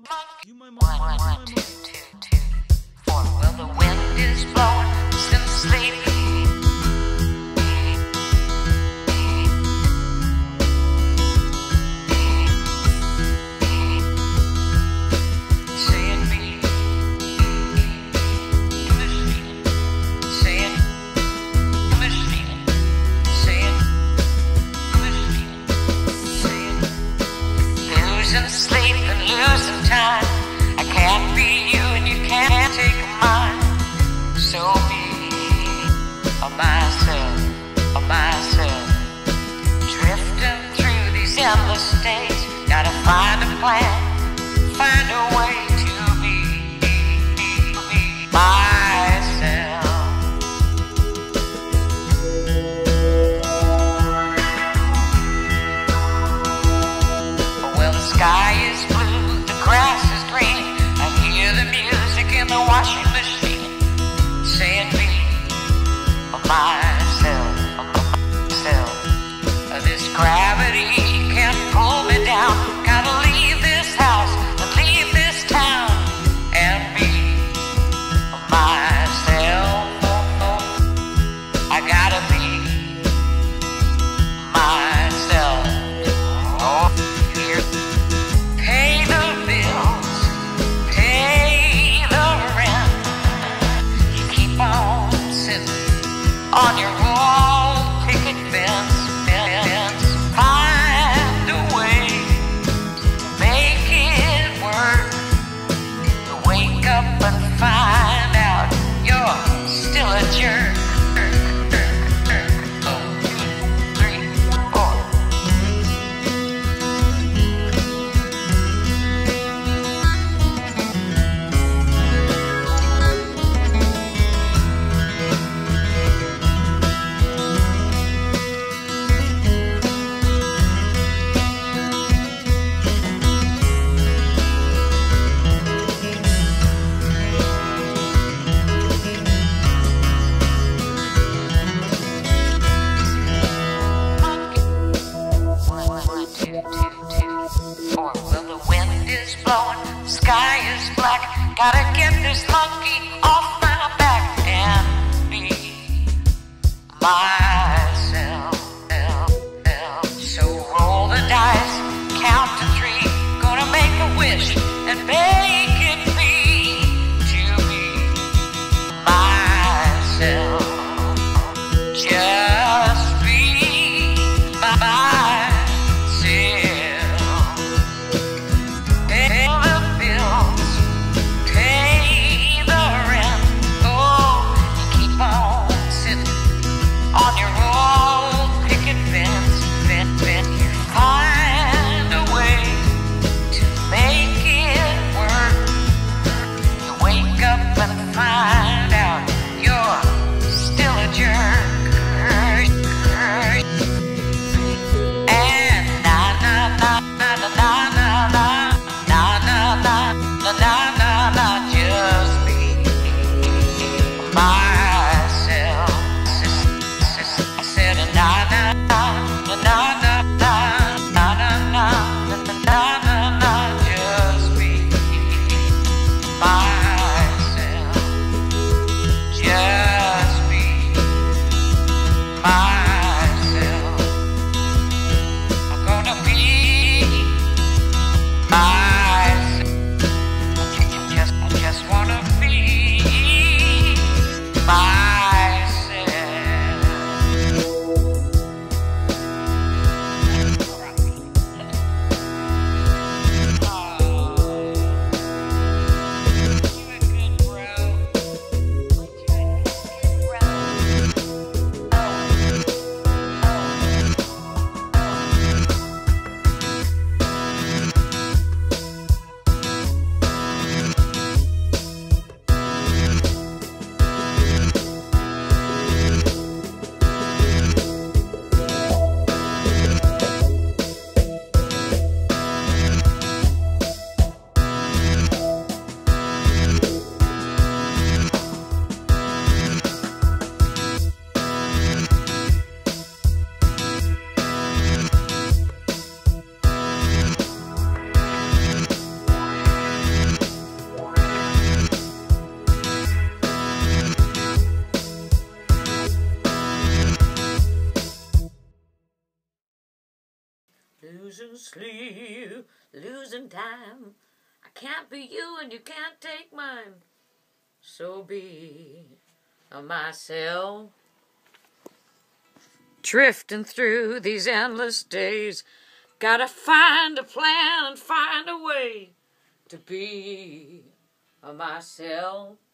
You my mom. One, two, two, two, four. Well, the wind is blowing since sleeping. Sleep and losing time. I can't be you and you can't take mine. So me, myself, drifting through these endless days. Gotta find a plan, find a way to be myself. Well, the sky is blue, the grass is green. I hear the music in the washing machine saying me, myself. This gravity can't pull me down. Gotta leave this house and leave this town and be myself. I gotta be myself. Oh, here. Pay the bills, pay the rent. You keep on sitting on your wall picket fence. Find a way to make it work. To wake up and find out you're still a jerk. 1, 2, 3, 4. Sky is black, gotta get this monkey off my back and be myself. So roll the dice, count to 3, gonna make a wish and make it be to be myself. Just be myself. Pay the losing sleep, losing time. I can't be you and you can't take mine. So be myself. Drifting through these endless days, gotta find a plan and find a way to be myself.